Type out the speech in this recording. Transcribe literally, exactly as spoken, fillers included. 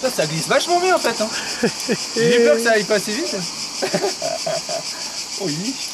Ça, ça glisse vachement bien en fait. Hein. J'ai peur que ça aille pas assez vite. Oui.